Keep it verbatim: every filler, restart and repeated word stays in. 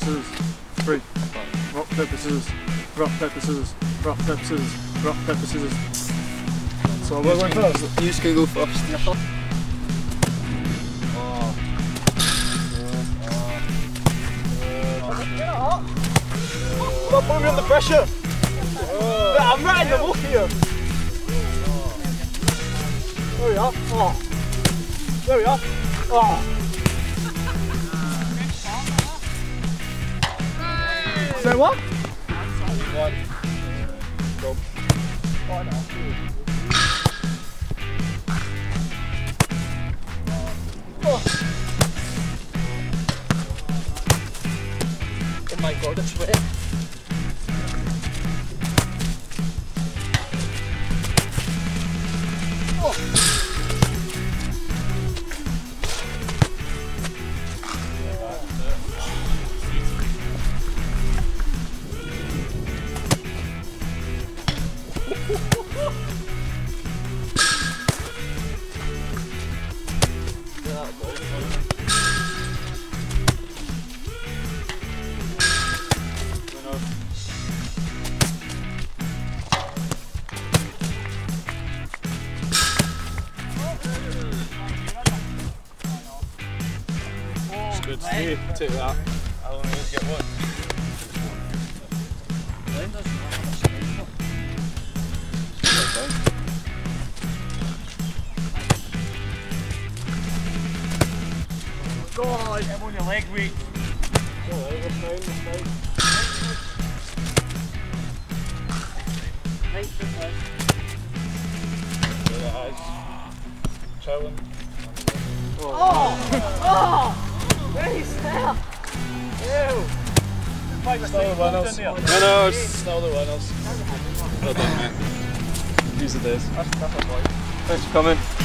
scissors. Three. Rock, paper, scissors. Rock, paper, scissors. Rock, paper, scissors. Rock, paper, scissors. So we're going first. You can go first. Oh. Stop putting me under pressure! Oh. I'm right in the book here! There we are. Oh. There we are. Oh. Say what? One. Go. Oh no. Oh. Oh my god, it's wet. Oh. Good to see you. Take that. How long are you going to get one? God! Get on your leg weight. Alright, we're fine, we're fine. There it is. Chilling. Oh! Oh! Very snap! Ew! Still the winners. Winners! Still the winners. Well done, mate. Use the days. That's, that's a boy. Thanks for coming.